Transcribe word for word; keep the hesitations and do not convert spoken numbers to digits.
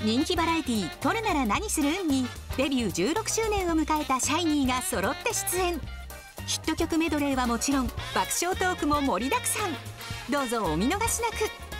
人気バラエティー「撮るなら何する?」にデビューじゅうろくしゅうねんを迎えたシャイニーが揃って出演。ヒット曲メドレーはもちろん爆笑トークも盛りだくさん。どうぞお見逃しなく。